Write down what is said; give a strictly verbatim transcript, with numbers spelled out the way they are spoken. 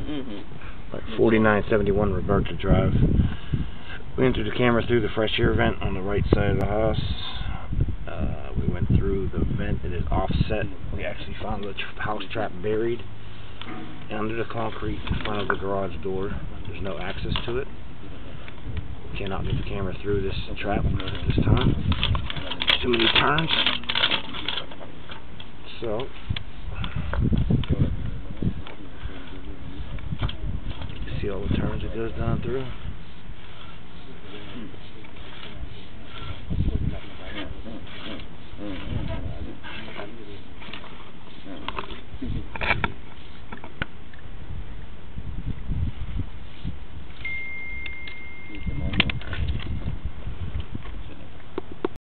Mm-hmm. Like forty-nine seventy-one Roberta Drive. We entered the camera through the fresh air vent on the right side of the house. Uh, we went through the vent that is offset. We actually found the tr house trap buried under the concrete in front of the garage door. There's no access to it. We cannot get the camera through this trap at this time. Too many turns. So, see all the turns it goes down through?